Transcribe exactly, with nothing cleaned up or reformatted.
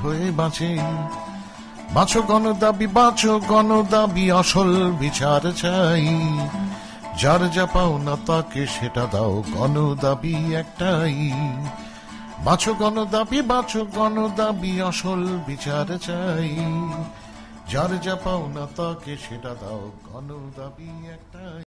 হয়ে বাঁচে। বাঁচো গণদাবি, বাঁচো গণদাবি, আসল বিচার চাই। যার যা পাও না তাকে সেটা দাও, গণদাবি একটাই। বাঁচো গণদাবি, বাঁচো গণদাবি, আসল বিচার চাই। যার যা পাও না তাকে সেটা দাও, গণদাবি একটাই।